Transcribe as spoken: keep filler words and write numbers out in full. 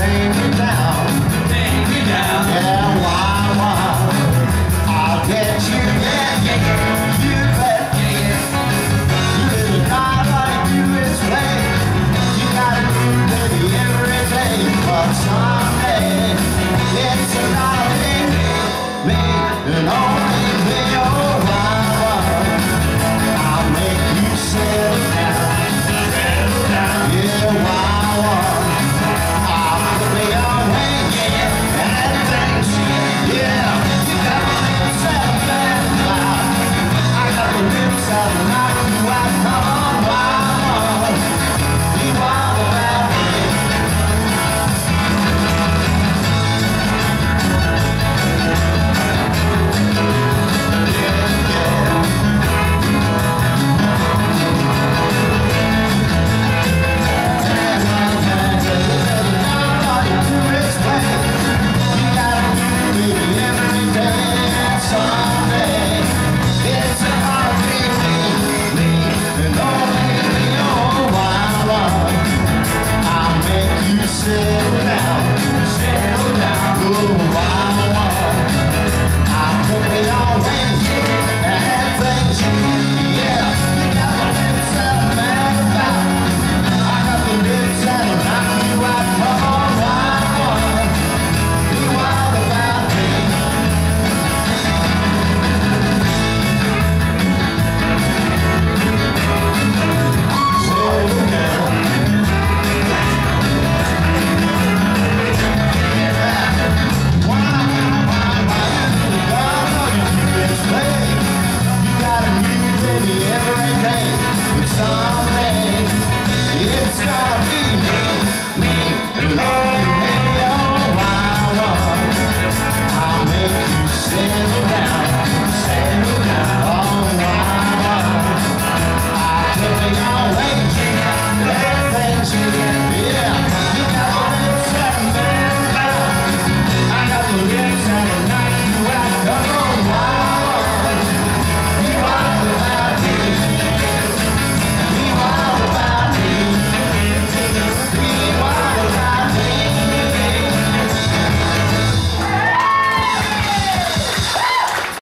take you down, take you down. Yeah, why, why? I'll get you, yeah, yeah, yeah. You bet, yeah, yeah. You live a life like you is play. You gotta do baby every day, but someday it's a loving me and only me. Oh, why, why? I'll make you settle down, settle down. Yeah, why, why? I'll put me away, yeah, and things, yeah. You gotta make yourself better now. I got the lips out and knock you out, come on.